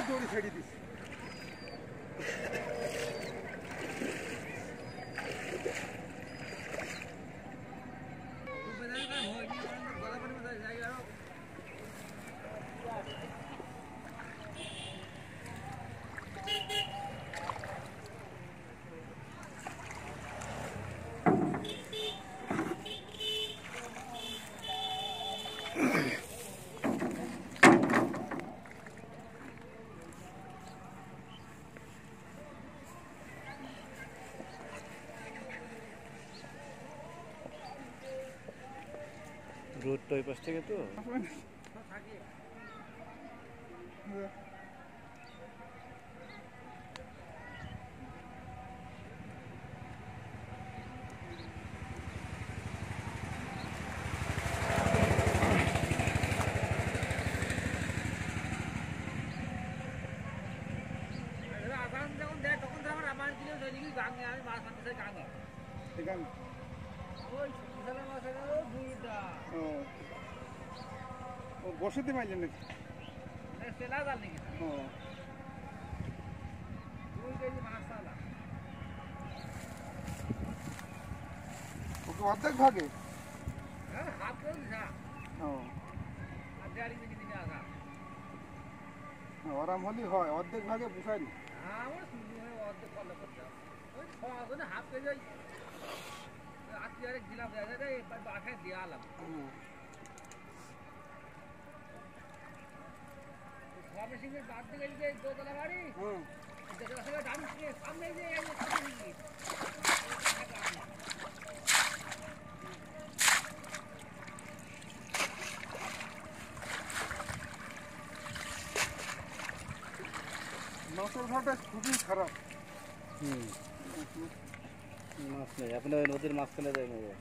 দড়ি ছেড়ে this road तो पास থেকে তো বসতে মাইলেন নাকি তেলা জাল নাকি ওকে অর্ধেক ভাগে হাফ করে দিছা আরাম হলি হয় অর্ধেক ভাগে পোষায় না অর্ধেক করলে করতে হাফ কেজি আজকে দিলাম বাসায় দেওয়া মেশিনের বাদ দিকে যে দোতলা বাড়ি সামনে যে মাছের ভাটা খুবই খারাপ মাছ নেই আপনি ওই নদীর মাঝখানে যাই নেই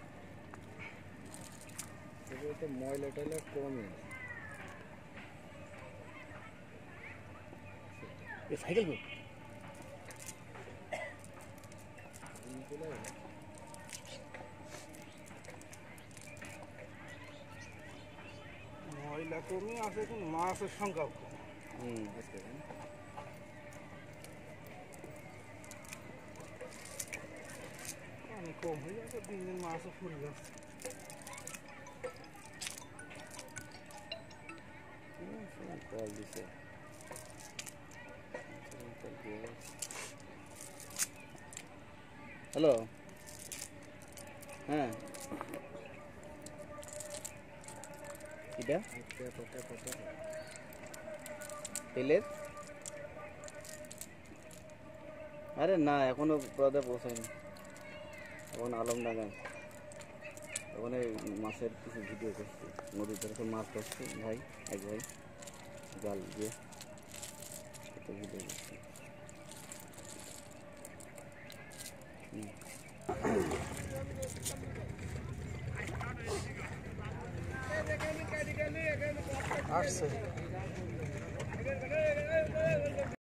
তো ময়লা টয়লা কমই ये साइकिल को ময়লা কমই আছে কোন মাছের সংখ্যা অনেক কম হয়ে যাচ্ছে দিন দিন মাছও ফুল যাচ্ছে কল দিছে हेलो हाँ इधर तेलेर अरे ना एखोनो पदे पौঁছায়নি এখন আলমডাঙ্গা ওখানে মাছের কিছু ভিডিও করছি নদীর ধারে মাছ ধরছে ভাই এক ভাই জাল দিয়ে ভিডিও করছি আসছে